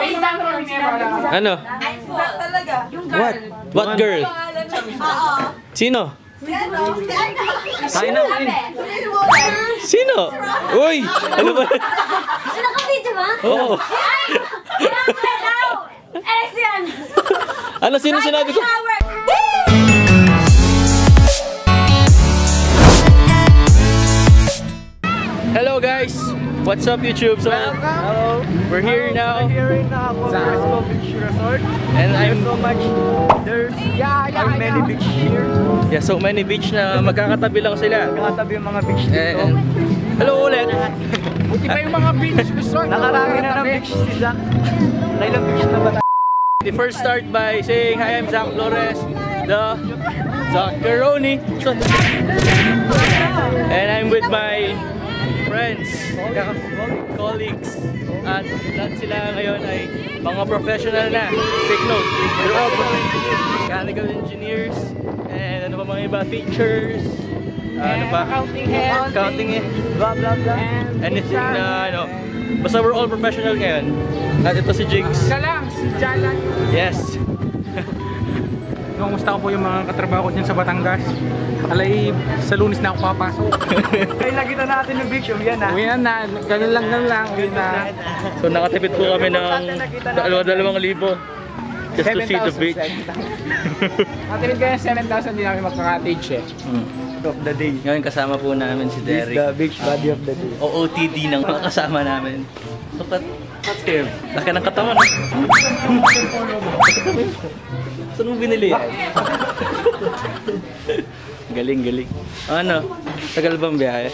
Ano? What? What girl? Sino? Sino? Uy! Ano ba? Naka-video ba? Oo. Ano? Sino sinabi ko? Hello guys! What's up YouTube? So, hello. We're here now. We're here in Aqua Fresco Beach Resort. And I'm so much. There's many beach here. Yeah, so many beach na magkakatabi lang sila. Magkakatabi yung mga beach dito. Hello ulit. Buti pa yung mga beach resort. Nakarami na ng beach si Zac. Nailang beach na ba tayo? We first start by saying hi, I'm Zac Flores, the Zacaroni. And I'm with my friends, colleagues, at lahat sila ngayon ay mga professional na. Take note, they're all mechanical engineers, and ano pa mga iba, teachers, ano pa, accounting head, blah blah blah, anything na ano. Basta we're all professional ngayon. At ito si Jigs. Kalang, si Jalan. Yes. Kumusta po yung mga katrabaho ko dyan sa Batangas? Alay, sa Lunes na ako papasok. Ay, nakita natin yung beach, uwian na. Uwian na, ganun lang, uwian na. So nakatipid po kami ng 2,000 just to see the beach. Nakatipid kayo ng 7,000, hindi namin magka-cottage eh. Of the day. Ngayon kasama po namin si Derek. He's the beach body of the day. OOTD ng mga kasama namin. So, what's here? Laki ng katawan. Saan mo binili yan? Galing, galing. Ano? Tagal bang biyahe?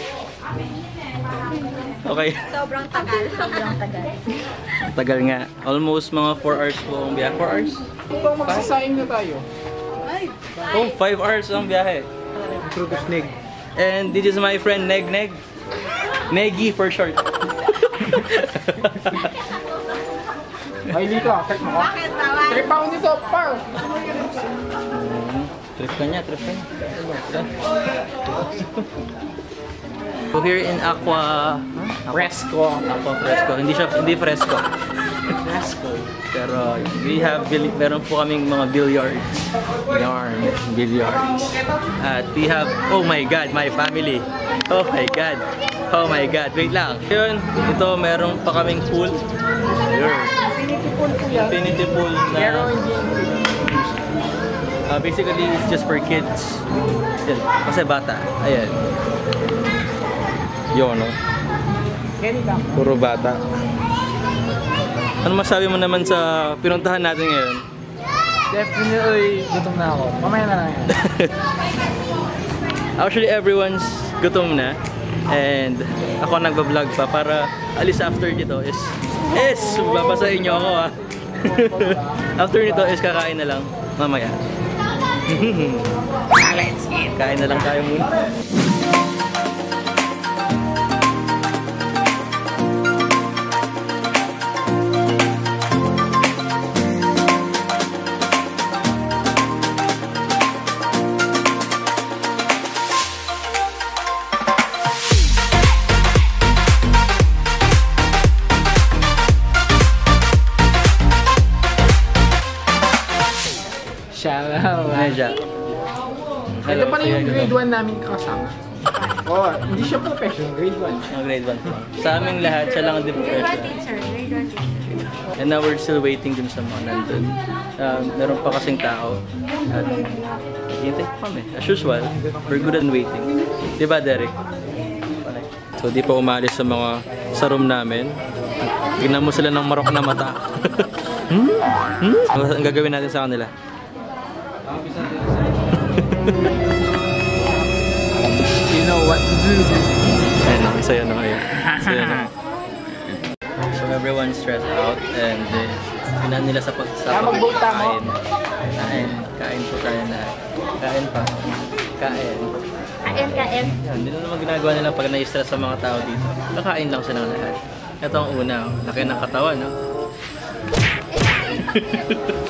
Okay. Sobrang tagal, sobrang tagal. Tagal nga. Almost mga 4 hours po ang biyahe. 4 hours? Kung magsasayang na tayo. Oh, 5 hours ang biyahe. Through the snake. And this is my friend Neg Neg. Neggy for short. Ay, dito ah. Check mo ko. Bakit bawal? 3 pound dito, par. Trip ka niya, trip ka niya. So here in Aqua Fresco. Aqua Fresco. Hindi fresco. Fresco. Pero we have meron po kaming mga billiards. Billiards. At we have, oh my god, my family. Oh my god. Oh my god. Wait lang. Yun, ito meron pa kaming pool. Here. Infinity pool na basically it's just for kids. Yan. Kasi bata. Ayan. Yun, no? Puro bata. Ano masabi mo naman sa pinuntahan natin ngayon? Definitely gutom na ako. Mamaya na lang yan. Actually, everyone's gutom na. And ako nagbablog pa para alis after dito is babasahin nyo ako ha. After nito is kakain na lang mamaya. Let's eat! Kain na lang tayo muna. Medya. Ito pala yung grade 1 namin kasama. Oh, hindi siya professional, grade 1. Grade 1. Sa aming lahat, siya lang ang di professional. And now we're still waiting dun sa mga nandun. Meron pa kasing tao. At hintay pa kami. As usual, we're good at waiting. Diba, Derek? So, di pa umalis sa room namin. Tignan mo sila ng marok na mata. Ang gagawin natin sa kanila? You know what to do. Ayun, isa yun. So everyone's stressed out and pinan nila sa pagkain. Kain po tayo na. Kain pa. Kain. Yan, hindi na naman ginagawa nila pag na-stress sa mga tao dito. Kakain lang silang lahat. Ito ang una, laki ng katawan, no?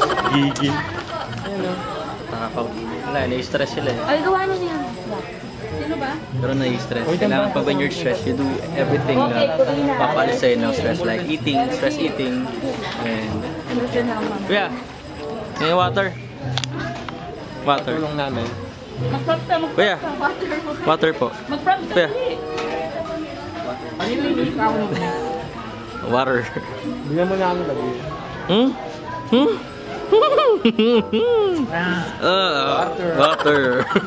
Gigi. Ayun, no? Wala, na-stress sila eh. Ay, gawa nyo niya. Pero nai-stress. Kailangan pa when you're stressed, you do everything na papalis sa'yo ng stress. Like eating, stress eating, and... Kuya, may water. Water. Tulong namin. Kuya, water po. Kuya. Water. Bigyan mo namin lagi. Hmm? Hmm? Water.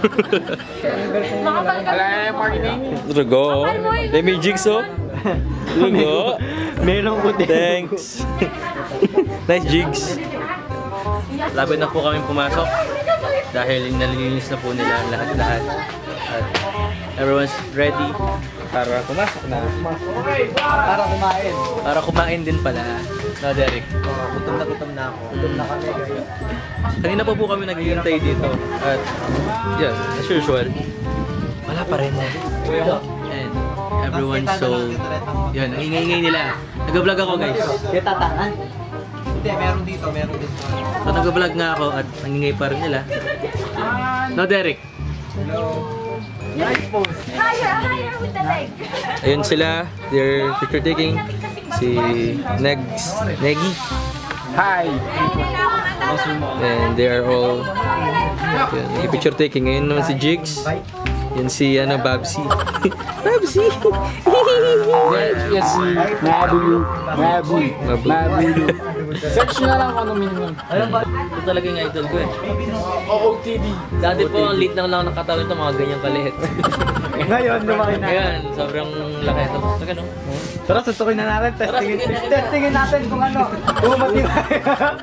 Lugo. May jigs oh. Lugo. Meron ko din. Thanks. Nice jigs. Labad na po kami pumasok dahil nalilinis na po nila lahat-lahat. At everyone's ready para pumasok na. Para kumain. Para kumain din pala. No, Derek? Gutom na ako. Gutom na kami. Kanina pa po kami naghihintay dito. At yeah, as usual, wala pa rin na. And everyone's so... Yan, nangingay nila. Nag-vlog ako guys. Kaya tatangan? Hindi, meron dito. So nag-vlog nga ako at nangingay pa rin nila. No, Derek? Hello. Nice pose. Higher with the leg. Ayun sila, they're picture taking. Si Negi. Hi. And they are all picture taking. Ngayon naman si Jigs. Yan si Babsy. Babsy! Yes, si Mabu. Search na lang kung ano minimum. Ito talaga yung idol ko eh. OOTD. Dati po, ang lit lang nakatawan ito, mga ganyang kaliit. Ngayon, lumaki na. Ngayon, sobrang laki ito. Saka no? Tara, susukin na natin. Testingin natin kung ano. Matibay.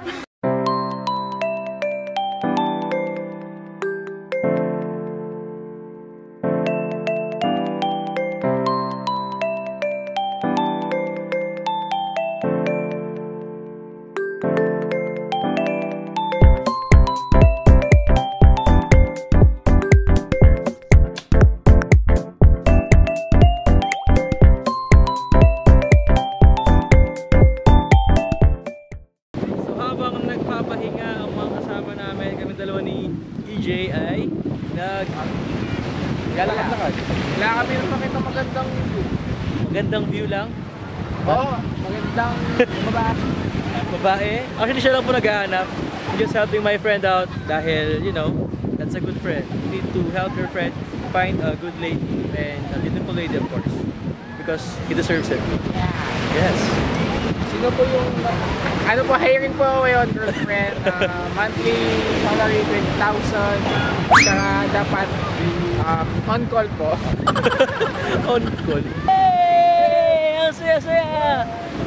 Kailangan kami na makita Magandang view lang. Oo, magandang Babae. Actually, siya lang po naghahanap. I'm just helping my friend out dahil, you know, that's a good friend. You need to help your friend find a good lady and a beautiful lady, of course. Because he deserves it. Yes. Sino po yung... Ano po, hiring po ako yun, girlfriend. Monthly salary 20,000. Saka dapat on-call po. On-call. Hey! Ang saya-saya!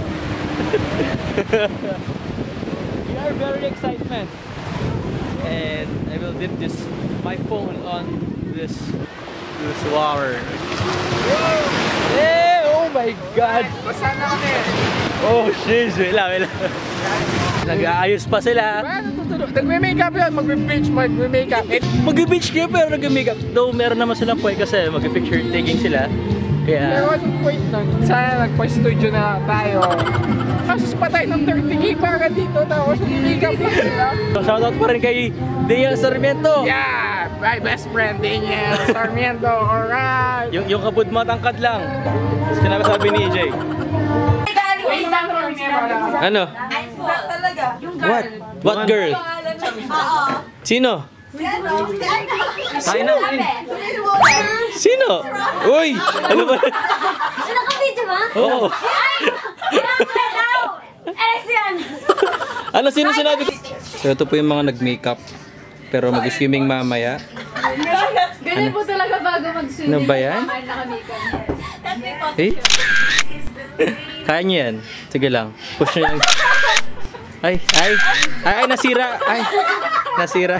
We are very excited. And I will dip my phone on this water. Hey! Oh my God! Basta na kami. Oh shit! Wala. Nag-aayos pa sila. Nagme-makeup yun, magbe-beach, magme-makeup. Mag-beach kayo pero nag-makeup. Though meron naman silang point kasi mag-picture taking sila. Kaya... Pero anong point nun? Sana nagpa-studio na tayo. Kasus pa tayo ng 30k para dito tapos mag-makeup lang sila. So shoutout pa rin kay Daniel Sarmiento. Yeah! My best friend, Daniel Sarmiento. Alright! Yung kabud matangkad lang. Sinabi ni EJ. Ano? What? What girl? Sino? Sino? Uy! Ano ba? Naka-video ba? Oo. Ano sino sinabi ko? So ito po yung mga nag-makeup. Pero mag-swimming mamaya. Ganun po talaga bago mag-swimming. Ano ba yan? Eh? Kaya niyo yan. Sige lang. Push nyo lang. Ay, nasira. Ay, nasira.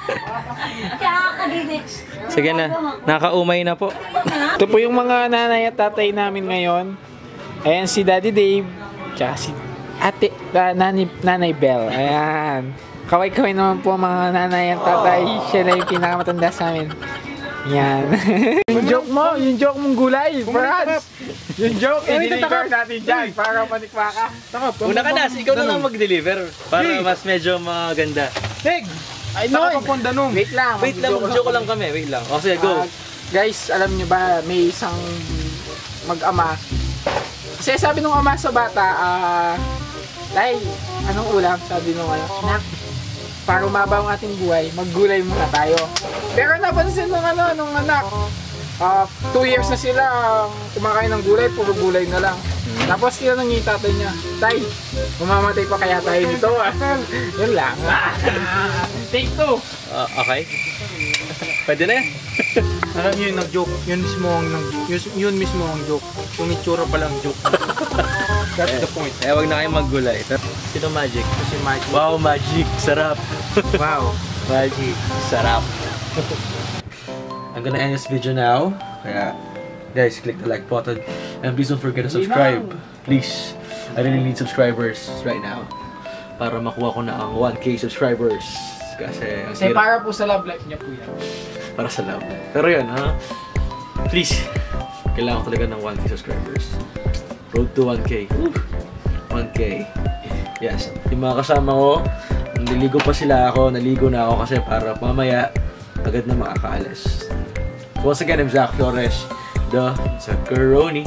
Sige na. Nakaumay na po. Ito po yung mga nanay at tatay namin ngayon. Ayan si Daddy Dave. Tsaka si Ate, Nanay Belle. Ayan. Kaway-kaway naman po mga nanay at tatay. Siya na yung pinakamatanda sa amin. Yan. Yung joke mong gulay, Brad. Yung joke, i-deliver natin dyan para panikmaka. Una ka na, ikaw na lang mag-deliver. Para mas medyo maganda. Tig! Ay, no! Wait lang, Wait lang, joke lang kami. Wait lang. O sige, go. Guys, alam nyo ba, may isang mag-ama. Kasi sabi nung ama sa bata, tay, anong ulam? Sabi nung anak, para umaba ang ating buhay, maggulay muna tayo. Pero napansin nung anak, 2 years na sila kumakain ng gulay, puro gulay na lang. Tapos tinanong niya yung tatay niya, tay, mamamatay pa kaya tayo nito? Yun lang. Take 2. Okay. Pwede na yan. Alam niyo yung nag-joke, yun mismo ang joke. Yung itsura palang joke. That's the point. Wag na kayo maggulay. Sino Magic? Kasi Magic. Wow, Magic. Sarap. Wow. Magic. Sarap. I'm gonna end this video now. Kaya, guys, click the like button. And please don't forget to subscribe. Please. I really need subscribers right now. Para makuha ko na ang 1K subscribers. Kasi Para po sa love life niya po yan. Para sa love. Pero yun, ha? Please. Kailangan ko talaga ng 1K subscribers. Road to 1K. 1K. Yes. Yung mga kasama ko, niligo pa sila ako, naligo na ako kasi para mamaya agad na makakaalis. So once again, I'm Zac Flores, the Zacaroni.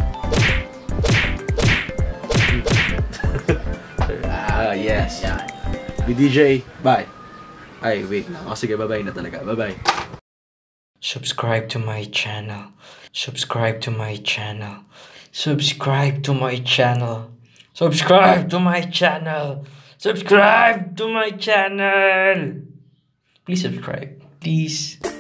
Yes. BDJ, bye. Ay, wait na. Sige, bye-bye na talaga. Bye-bye. Subscribe to my channel. Subscribe to my channel. Subscribe to my channel. Subscribe to my channel. Subscribe to my channel. Please subscribe. Please.